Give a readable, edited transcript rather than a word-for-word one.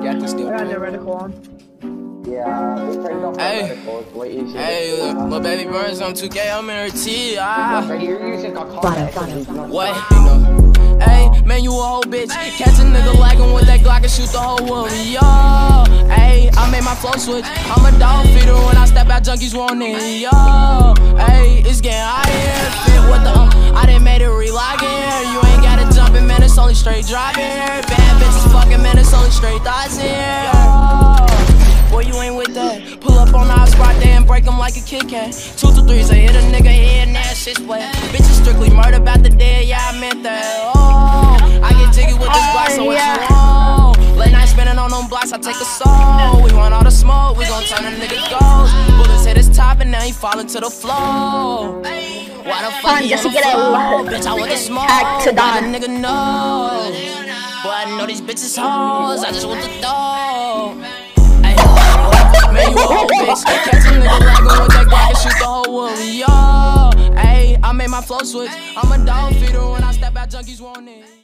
get this deal. I got no reticle on. Yeah, we turned off reticles. What you should Lil baby burns on 2K, I'm in her T. You're using a What? Hey, man, you a whole bitch. Catch a nigga lagging with that Glock and shoot the whole world. Yo, hey, I made my flow switch. I'm a dog feeder when I step out, junkies want it. Yo, hey, it's getting hot here. Fit with the I done made it relog here. You ain't gotta jump in, man, it's only straight driving here. Bad bitches fucking, man, it's only straight thoughts here. Boy, you ain't with that. Pull up on the hot spot there and break them like a Kit Kat. 2 to 3s, I hit a nigga head and that shit's wet. Bitches strictly murder about the dead, yeah, I meant that. Oh, I get jiggy with this block, so what you want? Late night spinning on them blocks, I take a soul. We want all the smoke, we gon' turn a nigga ghost. Bullets hit his top and now he falling to the floor. Why the fuck you on the floor? Bitch, I want the smoke, why the nigga knows? Boy, I know these bitches hoes, I just want the dough. Man, you a whole bitch. Catch a nigga lagging with that Glock and shoot the whole world. Yo, hey, I made my flow switch. I'm a dog feeder when I step out, junkies want it.